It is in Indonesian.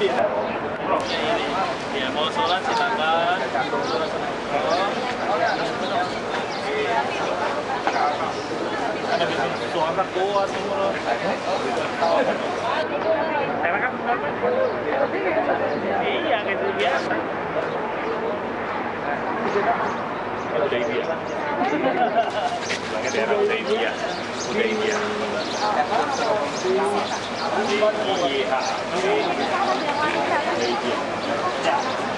Ya mau sholat silakan. Ada suara kuat semua. Karena kan iya gitu biasa. Udah India. Bilangnya daerah udah India. Udah India. Iya.